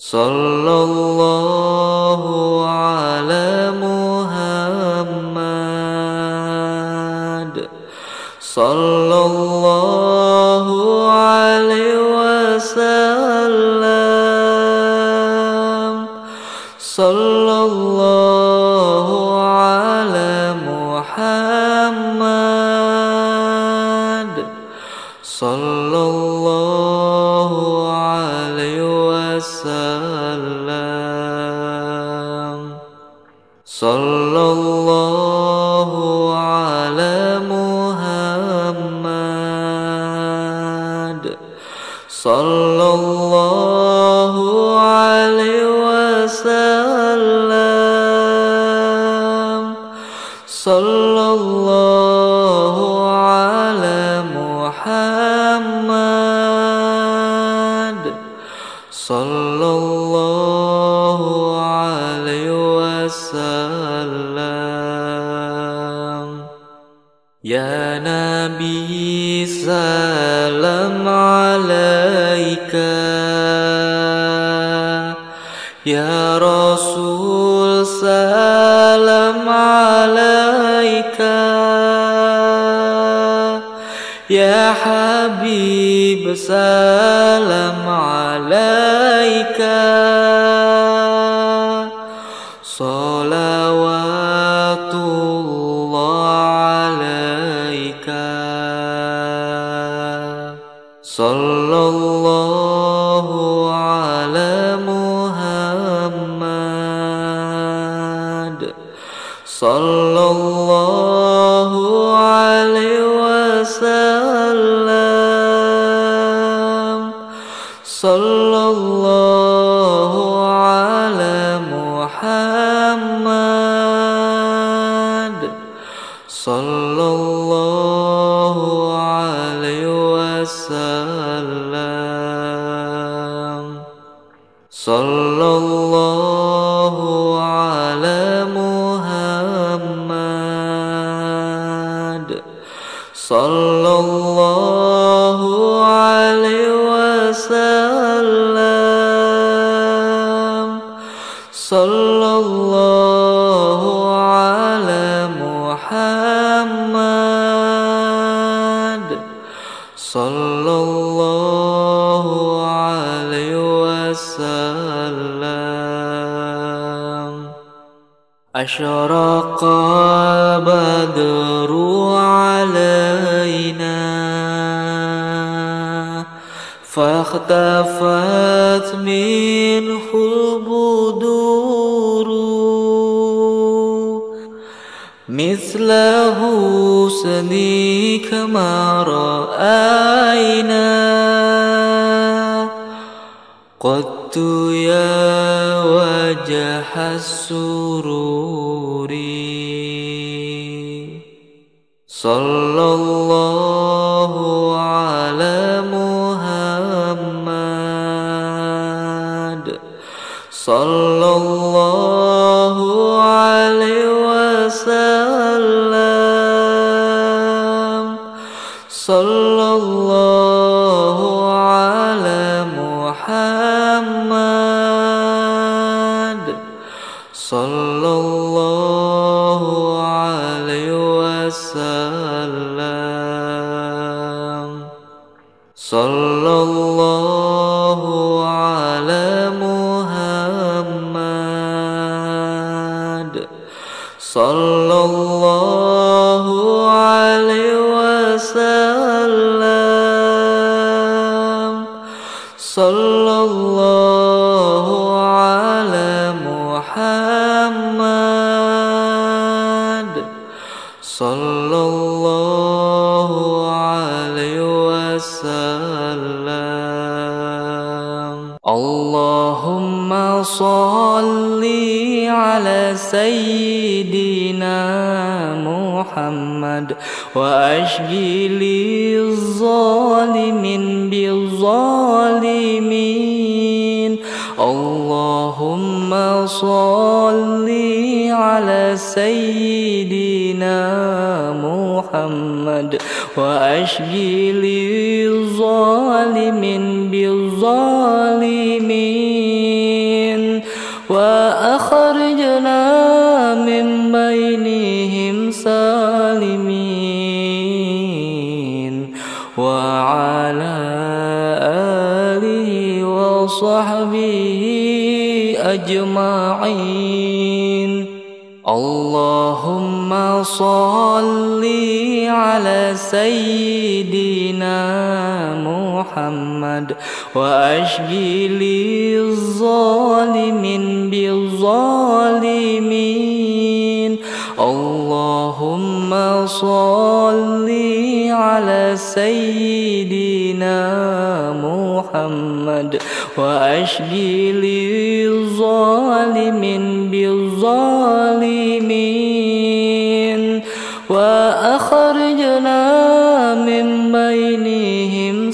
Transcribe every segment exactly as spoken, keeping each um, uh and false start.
Sallallahu ala Muhammad. Sallallahu alaihi wasallam. Sallallahu ala Muhammad. Sallallahu alaihi wasallam. Sallallahu ala Muhammad. Sallallahu alaihi wasallam. Sallallahu ala Muhammad. Sallallahu alaihi wasallam. Ya Nabi salam alaika, ya Rasul salam alaika, ya Habib salam alaika. Salawatullah alaika. Sallallahu ala Muhammad. Sallallahu alaihi wasallam. Sallallahu ala Muhammad. Sallallahu alaihi wasallam. Sallallahu ala Muhammad. Sallallahu alaihi wasallam. Sallallahu ala Muhammad. Sallallahu alaihi wasallam. Asyraqal badru alaina, fakhtafat minhul buduru, mithla husnika ma ra'ayna, qattu ya wajhas sururi. Sallallahu ala Muhammad. Sallallahu alaihi wasallam. Sallallahu ala Muhammad. Sallallahu alaihi wasallam. Sallallahu ala Muhammad. Sallallahu alaihi wasallam. Sallallahu ala Muhammad. Sallallahu alaihi wasallam. Allahumma salli ala sayyidina Muhammad wa ashghili zalimin bizzalimin. Allahumma salli ala sayyidina Muhammad wa ashghili zalimin bizzalimin. وأخرجنا من بينهم سالمين وعلى آله وصحبه أجمعين. اللهم صل على سيدنا محمد وأشغل الظالمين بالظالمين. اللهم صل على سيدنا محمد وأشغل الظالمين بالظالمين وأخرجنا من بينهم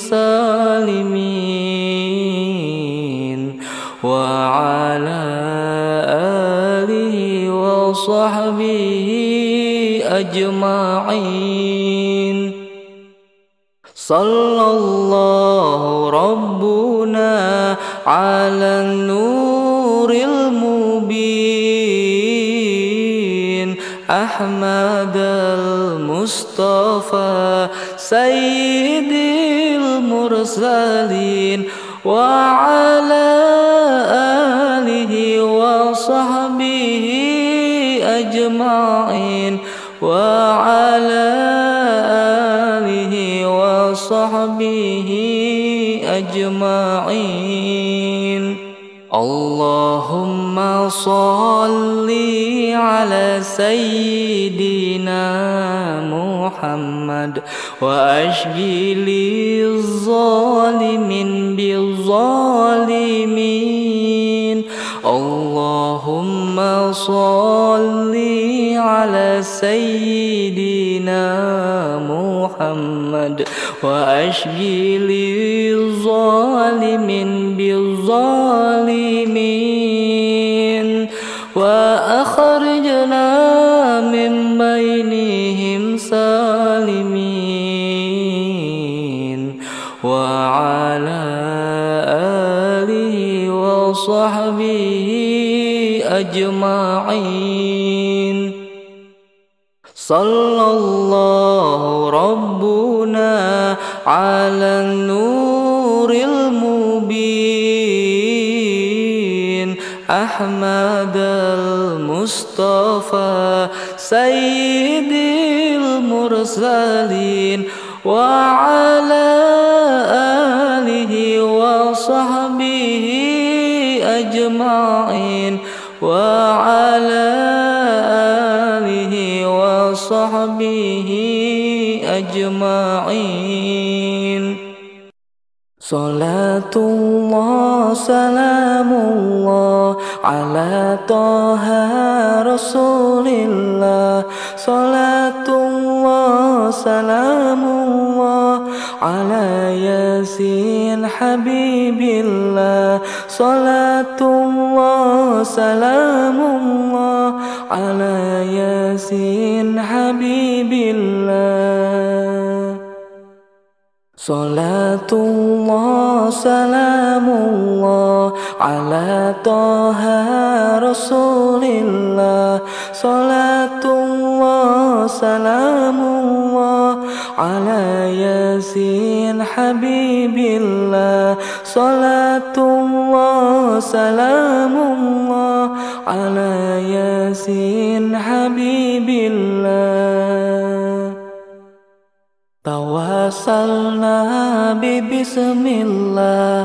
سالمين وعلى آله وصحبه أجمعين. صلى الله ربنا على النور المبين أحمد المصطفى سيد المرسلين وعلى آله وصحبه أجمعين وعلى آله وصحبه أجمعين. اللهم صل على سيدنا محمد وأشغل الظالمين بالظالمين. اللهم صل على سيدنا محمد وأشغل الظالمين بالظالمين وأخرجنا من بينهم سالمين وعلى آله وصحبه أجمعين. صلى الله ربنا على النور المبين أحمد المصطفى سيد المرسلين وعلى آله وصحبه أجمعين وعلى آله وصحبه أجمعين. صلاة الله سلام الله على طه رسول الله. صلاة الله سلام الله على ياسين حبيب الله. صلاة الله سلام الله على ياسين حبيب الله. صلاة الله سلام الله على طه رسول الله. صلاة الله سلام الله على ياسين حبيب الله. صلاة الله سلام الله على ياسين حبيب الله. توسلنا ببسم الله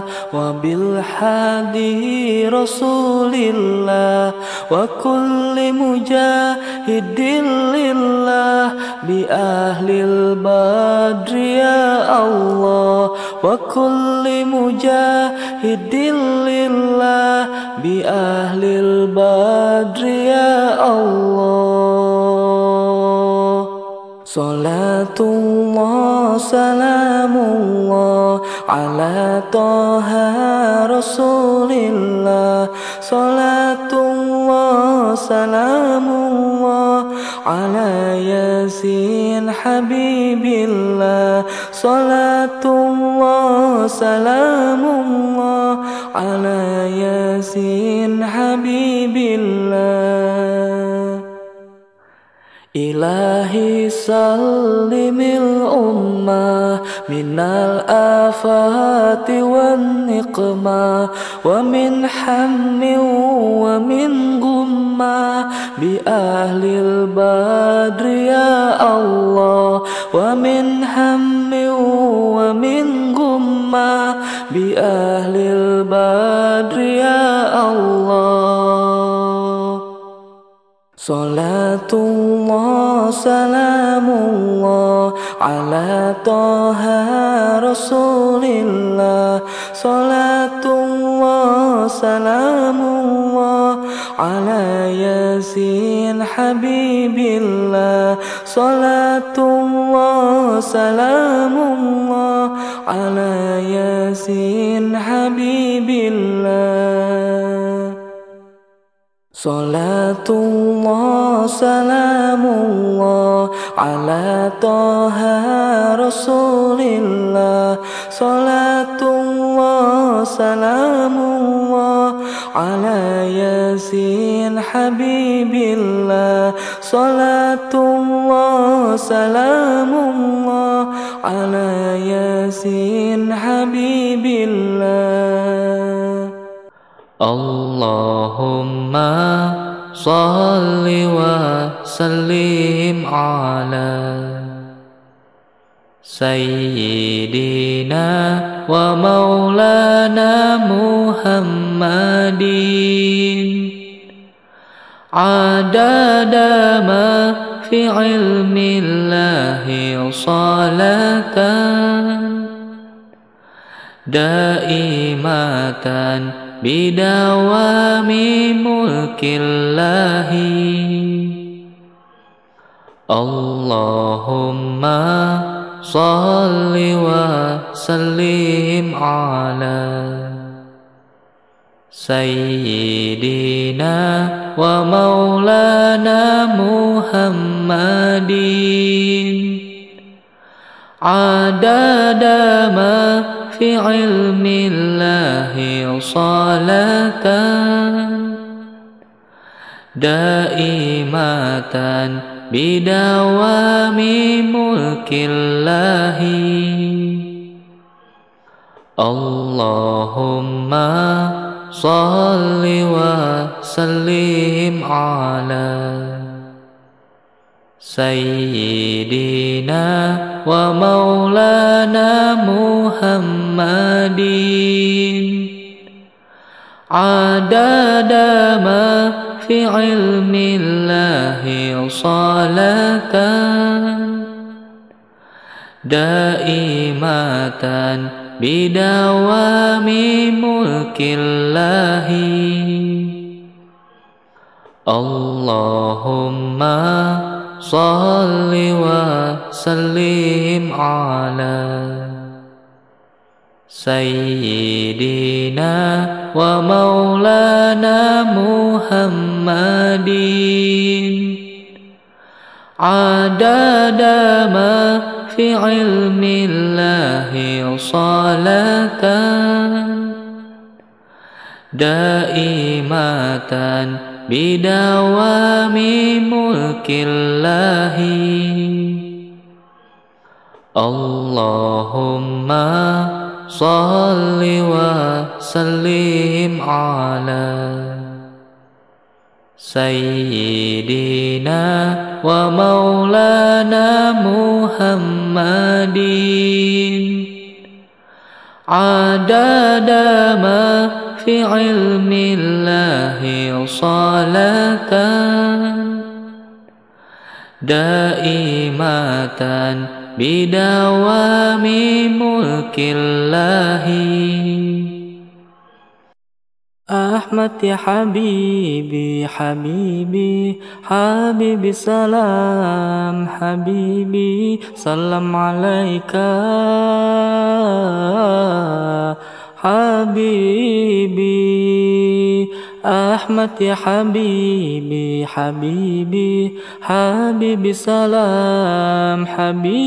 وبالحادي رسول الله وكل مجاهد لله بأهل البدر يا الله. وكل مجاهد لله بأهل البدر يا الله. صلاة الله سلام الله على طه رسول الله. صلاة الله سلام الله على ياسين حبيب الله. صلاة الله سلام الله على Yasin Habibillah. Ilahi sallimil ummah minal afati wan niqmah wa min hammin wa min gummah bi ahlil badri ya Allah, wa min hammin wa min gummah bi ahlil badri ya Allah. Salatullah salamullah ala Taha Rasulillah. Salatullah salamullah ala Yasin Habibillah. Salatullah salamullah ala Yasin Habibillah. Salatullah salamullah ala Taha Rasulillah. Salatullah salamullah ala Yasin Habibillah. Salatullah salamullah ala Yasin Habibillah. Allahumma salli wa sallim ala Sayyidina wa maulana Muhammadin adada ma fi ilmillahi salatan daimatan bidawami mulkillahi. Allahumma salli wa sallim ala Sayyidina wa maulana Muhammadin adada ma fi ilmillahi salatan daimatan bidawami mulkillahi. Allahumma salli wa sallim ala Sayyidina wa maulana Muhammadin adada ma fi ilmillahi salatan daimatan bidawami mulkillahi. Allahumma salli wa sallim ala Sayyidina wa maulana Muhammadin adada ma fi ilmillahi salatan daimatan bidawami mulkillahi. Allahumma salli wa sallim ala Sayyidina wa maulana Muhammadin adada ma fi ilmillahi salatan daimatan bidawami mulkillahi. Ahmad ya Habibi, Habibi, Habibi salam, Habibi salam alaika Habibi. Ahmad ya Habibi, Habibi, Habibi salam,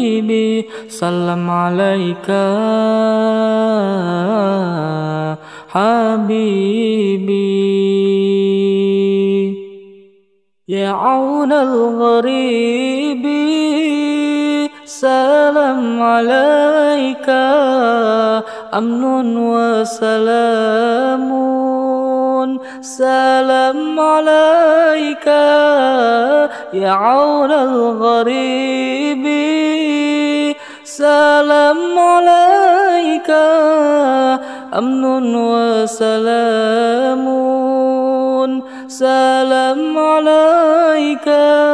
Habibi salam alaika حبيبي يا عون الغريب سلام عليك أمن وسلام سلام عليك يا عون الغريب سلام عليك أمن وسلام سلام عليك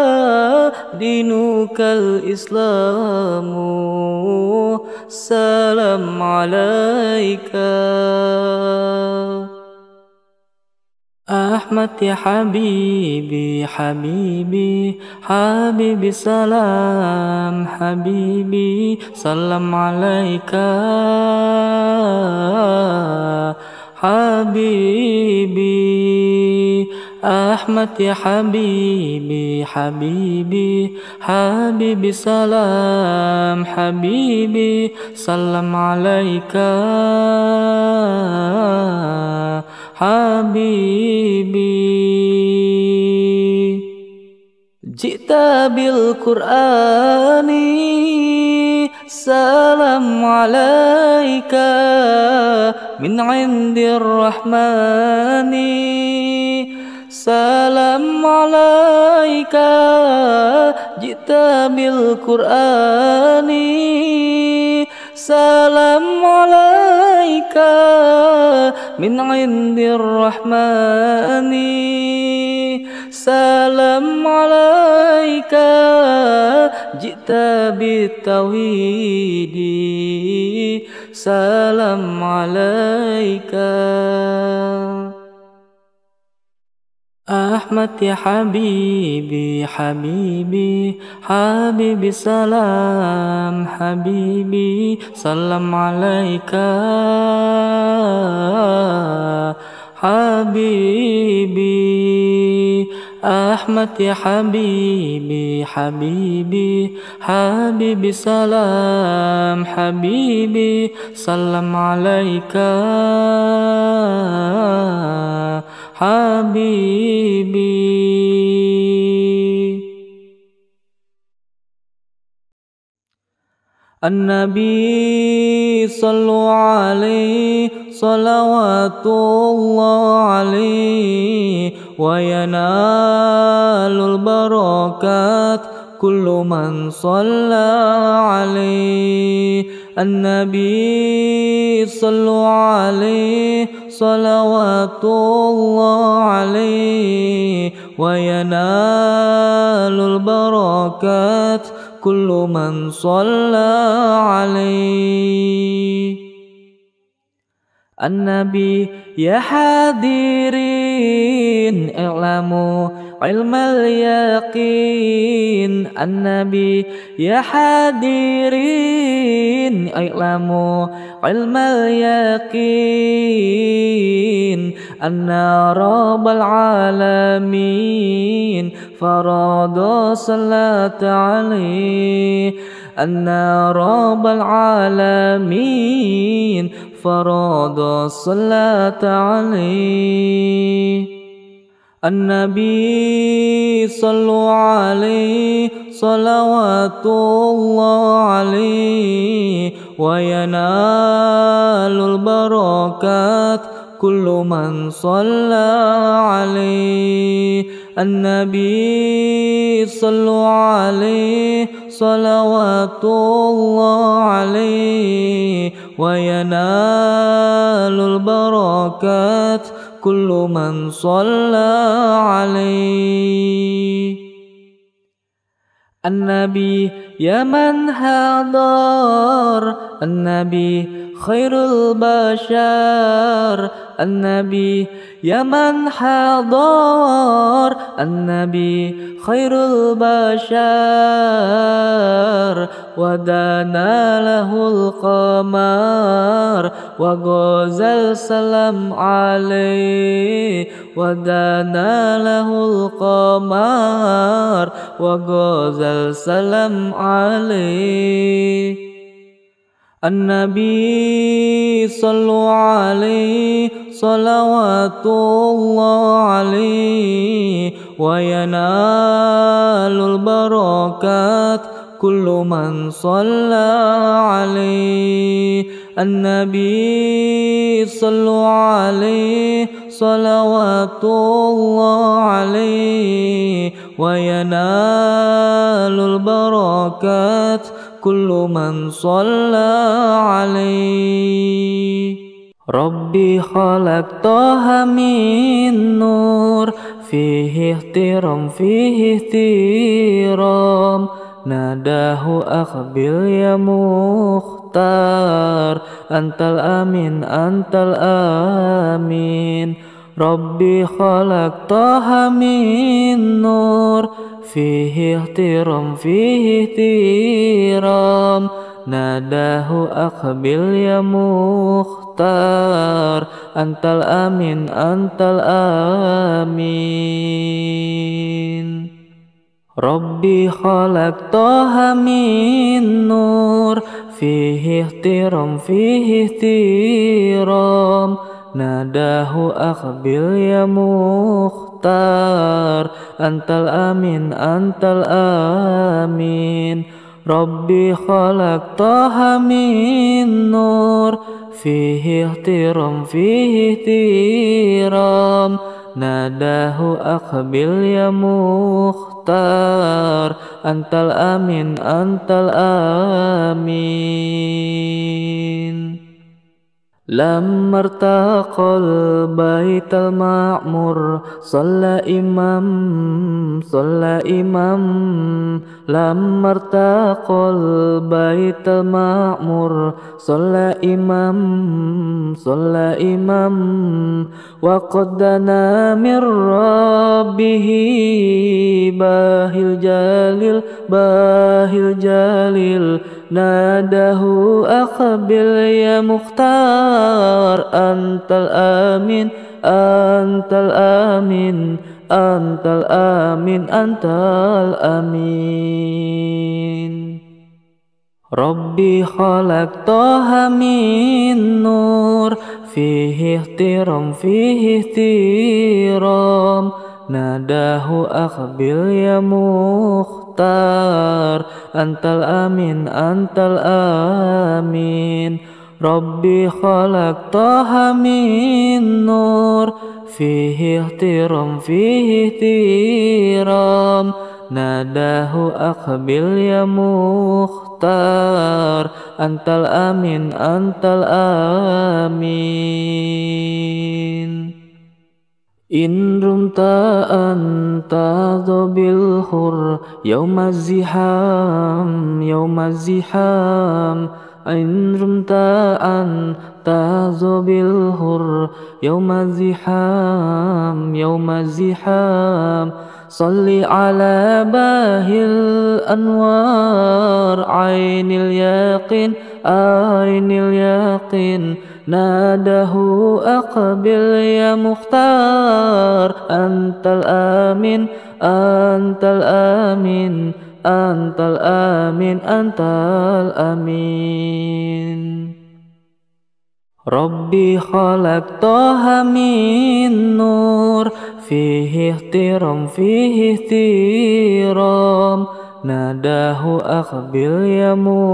دينك الإسلام سلام عليك أحمد يا حبيبي حبيبي حبيبي سلام حبيبي سلام عليك حبيبي أحمد يا حبيبي حبيبي حبيبي سلام حبيبي سلام عليك حبيبي جئت بالقرآن سلام عليك من عند الرحمن سلام عليك جئت بالقرآن سلام عليك من عند الرحمن سلام عليك جئت بالتوحيد سلام عليك أحمد يا حبيبي حبيبي حبيبي سلام حبيبي سلام عليك حبيبي أحمد يا حبيبي حبيبي حبيبي سلام حبيبي سلام عليك حبيبي النبي صلوا عليه صلوات الله عليه وينال البركات كل من صلى عليه النبي صلوا عليه صلوات الله عليه وينال البركات كل من صلى عليه النبي يا حاضرين اعلموا علم اليقين النبي يا حاضرين اعلموا علم اليقين أن رب العالمين فرض الصلاة عليه أن رب العالمين فرض الصلاة عليه النبي صلوا عليه صلوات الله عليه وينال البركات كل من صلى عليه النبي صلوا عليه صلوات الله عليه وينال البركات كل من صلى عليه النبي يا من حضر النبي خير البشر النبي يا من حضر النبي خير البشر ودنا له القمر وغزل السلام عليه ودنا له القمر وغزل السلام عليه النبي صلوا عليه salawatullah alaihi wa yanalul barakat kullu man shalla alaihi. An-Nabi sallu alaihi salawatullah alaihi wa yanalul barakat kullu man shalla alaihi. Rabbi khalaqtaha min nur fihi ihtiram fihi ihtiram nadahu aqbil ya mukhtar antal amin antal amin. Rabbi khalaqtaha min nur fihi ihtiram fihi ihtiram nadahu aqbil ya mukhtar antal amin antal amin. Rabbi khalaqtaha min nur fihi ihtiram fihi ihtiram nadahu aqbil ya mukhtar antal amin antal amin. Rabbi khalaqtaha min nur fihi ihtiram fihi ihtiram nadahu aqbil ya mukhtar antal amin antal amin. Lamma irtaqal baital ma'mur shalla imam shalla imam. Lamma irtaqal baital ma'mur shalla imam shalla imam wa qaddana min rabbihi bahil jalil bahil jalil nadahu aqbil ya mukhtar antal amin antal amin antal amin antal amin. Rabbi khalaqtaha min nur fihi ihtiram fihi ihtiram nadahu aqbil ya mukhtar antal amin antal amin. Rabbi khalaqtaha min nur fihi ihtiram fihi ihtiram nadahu aqbil ya mukhtar antal amin antal amin. In rumta anta bil hur yawma ziham yawma ziham. In rumta anta bil hur yawma ziham yawma ziham. Salli ala bahil anwar ainil yaqin ainil yaqin nadahu aqbil ya mukhtar antal amin antal amin antal amin antal amin. Rabbi khalaqtaha min nur fihi ihtiram fihi ihtiram nadahu aqbil ya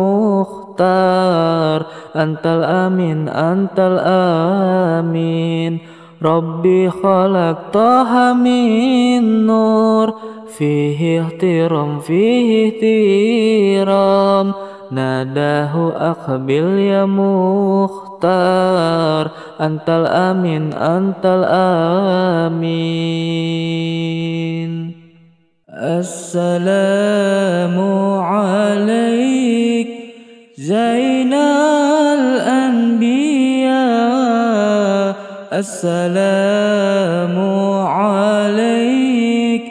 mukhtar antal amin antal amin. Rabbi khalaqtaha min nur fihi ihtiram fihi ihtiram nadahu aqbil ya mukhtar antal amin antal amin. Assalamu alaik Zainal Anbiya. Assalamu alaik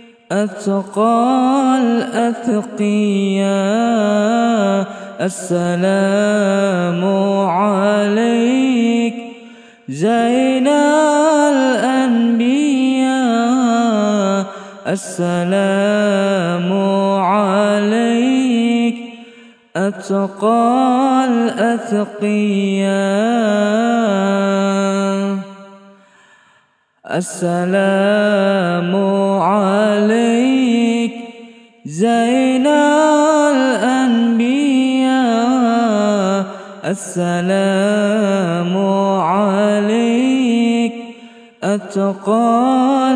Atqal Atqiya. Assalamu alaik Zainal Anbiya. Assalamu alaik Atqal Atqiya. السلام عليك زين الأنبياء السلام عليك أتقى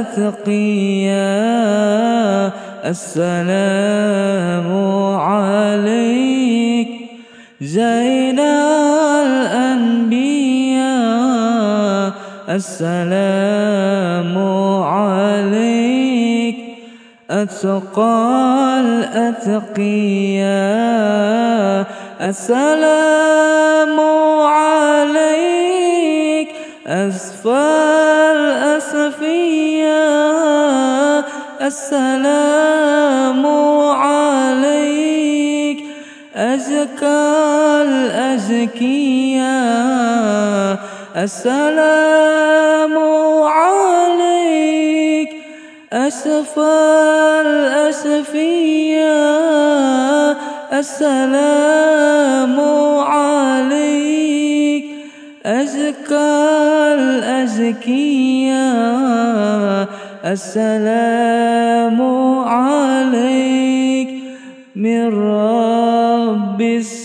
الأتقياء السلام عليك زين الأنبياء السلام عليك أتقى الأتقياء السلام عليك أسفى الأسفياء السلام عليك أزكى الأزكياء السلام عليك أسفى الأسفياء السلام عليك أزكى الأزكياء السلام عليك من رب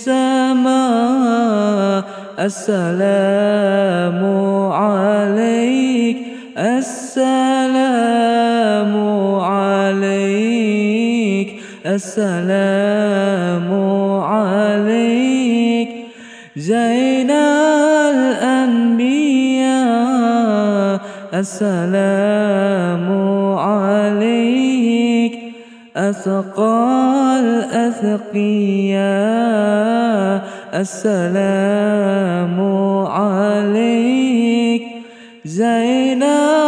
السماء السلام عليك السلام عليك السلام عليك زين الأنبياء السلام عليك أتقى الأتقياء السلام عليك زين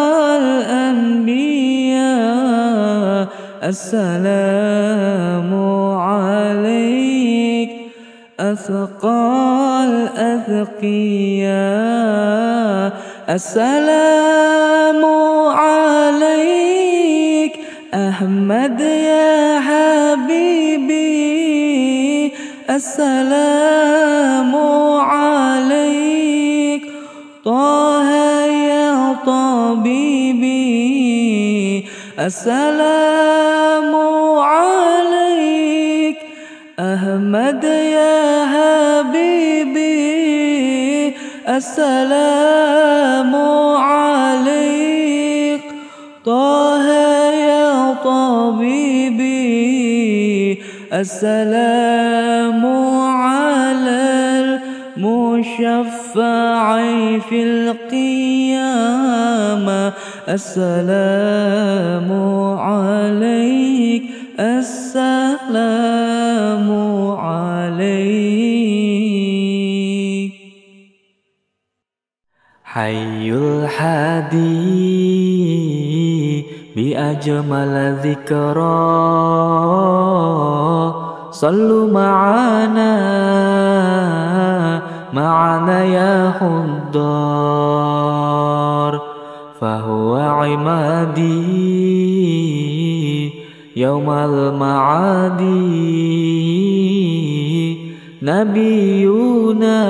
الأنبياء السلام عليك أتقى الأتقياء السلام عليك أحمد يا حبيبي السلام عليك طه يا طبيبي السلام عليك أحمد يا حبيبي السلام عليك طه يا طبيبي السلام على المشفع في القيامة السلام عليك السلام عليك حي الحدي بأجمل ذكرى صلوا معنا معنا يا حضار فهو عمادي يوم المعاد نبينا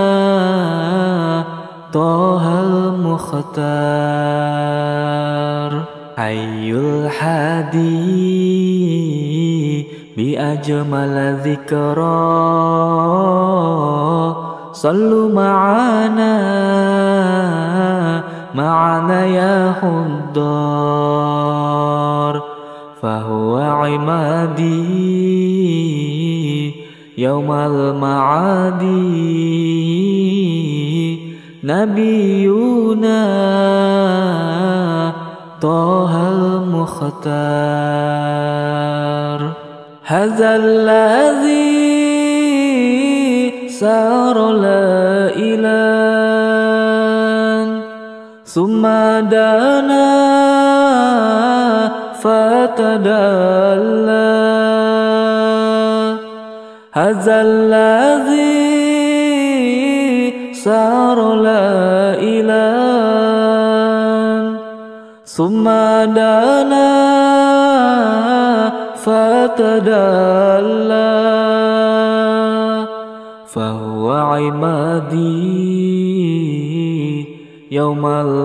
طه المختار حي الحدي بأجمل ذكرى صلوا معنا معنا يا حضار فهو عمادي يوم المعاد نبينا طه المختار هذا الذي سار لا إله ثم دنا فتدلى هذا الذي سار لا إله ثم دنا فتدلى فهو عمادي yaumal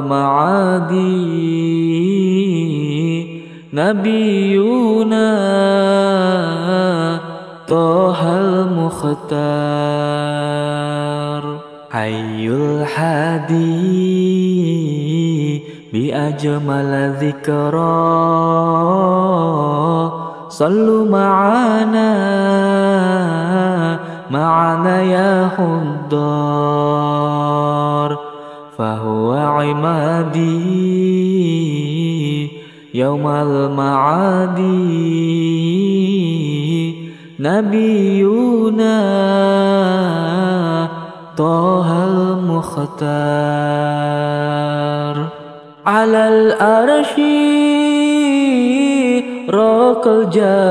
ma'adi nabiyuna Tohal Mukhtar Hayyul Hadi bi ajmal dzikra sallu ma'ana ma'ana ya huddar fahuwa imadi yaumal ma'adi nabiyuna Tohal Mukhtar Alal arshi raqal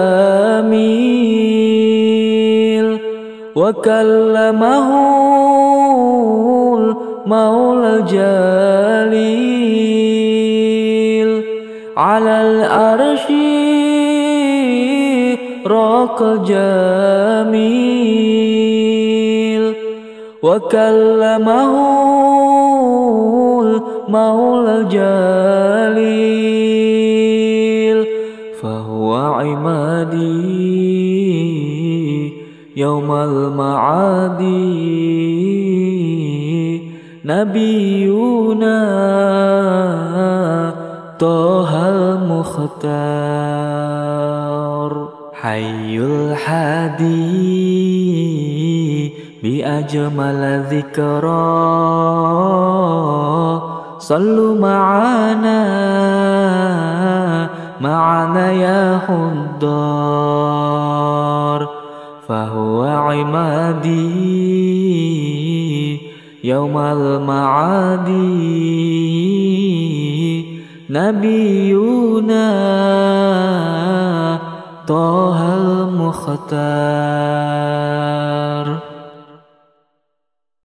jamil wa kallamahul maulal jalil Alal arshi raqal jamil wa kallamahul maulal jalil fahuwa imadi yaumal ma'adi nabiyuna Tohal Mukhtar Hayyul Hadi bi ajmal dzikra sallu ma'ana ma'ana ya huddar fahuwa imadi yaumal ma'adi nabiyuna Tohal Mukhtar